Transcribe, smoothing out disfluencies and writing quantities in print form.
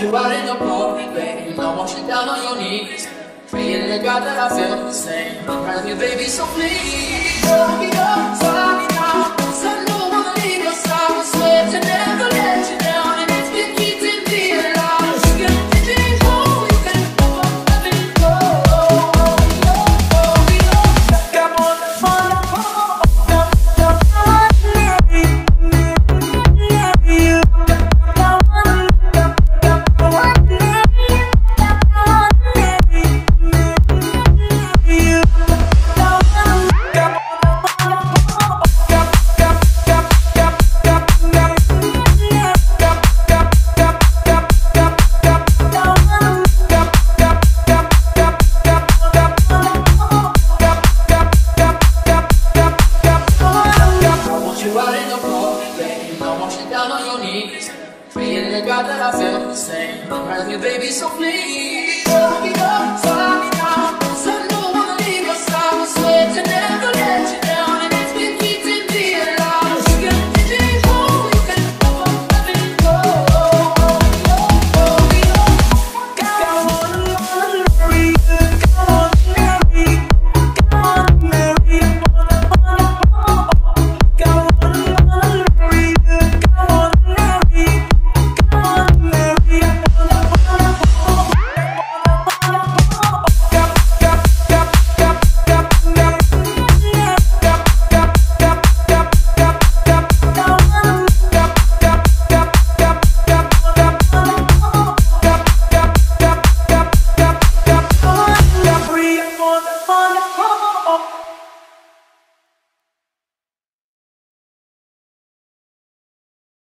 you out in the pouring rain. I want you down on your knees, praying to God that I feel the same. Cry me, baby, so please. Turn me up, turn me down, 'cause I know I'll leave your side. I swear to never let you down, and it's been keeping me alive. You can take me home, you can go, let me go. Come on, down on your knees, praying to God that I feel the same. Cry me, baby, so please. Turn me up, turn me